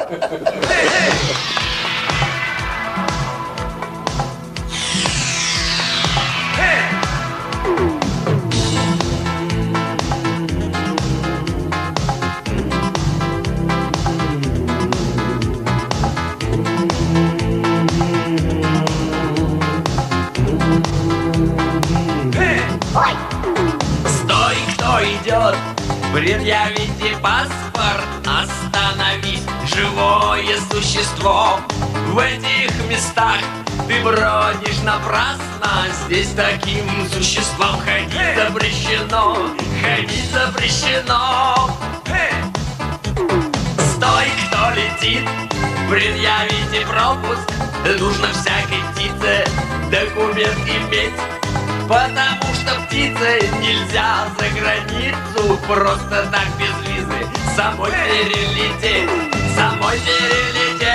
Стой, кто идет, предъявите паспорт. Остановись, живое существо. В этих местах ты бродишь напрасно. Здесь таким существам ходить запрещено. Ходить запрещено. Стой, кто летит, предъявите пропуск. Нужно всякой птице документ иметь, потому что птице нельзя за границу просто так без визы самой перелететь. Самой перелететь.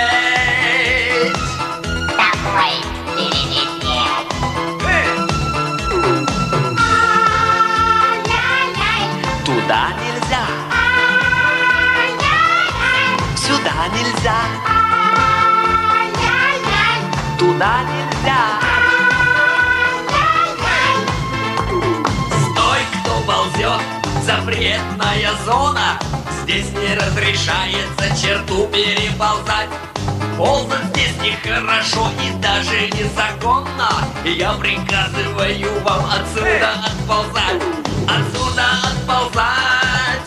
Самой перелететь. Туда нельзя. Сюда нельзя. Туда нельзя. Стой, кто ползет, запретная зона. Здесь не разрешается черту переползать. Ползать здесь нехорошо и даже незаконно. Я приказываю вам отсюда отползать. Отсюда отползать.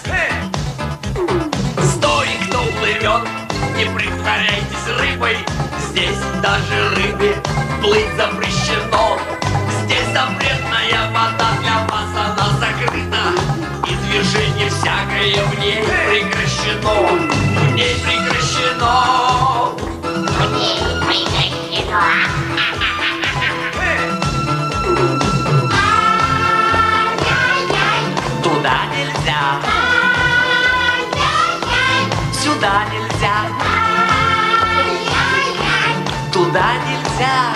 Стой, кто плывет, не притворяйтесь рыбой. Здесь даже рыбе плыть запрещено. Здесь запретная вода, для вас она закрыта. И движение всякое в ней прекращено. В ней прекращено. В ней прекращено. Туда нельзя. Сюда нельзя. Туда нельзя.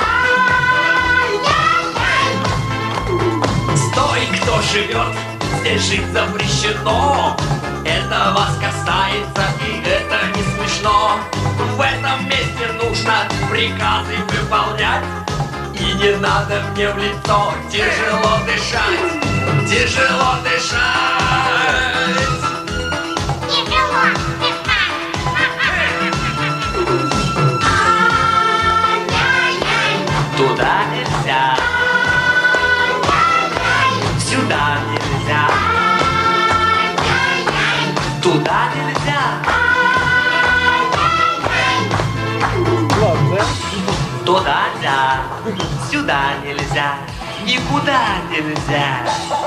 Стой, кто живет, здесь жить запрещено. Это вас касается, и это не смешно. В этом месте нужно приказы выполнять. И не надо мне в лицо тяжело дышать. Тяжело дышать. Тяжело дышать. Туда нельзя. Сюда нельзя. Туда нельзя. Туда нельзя. Сюда нельзя. Никуда нельзя.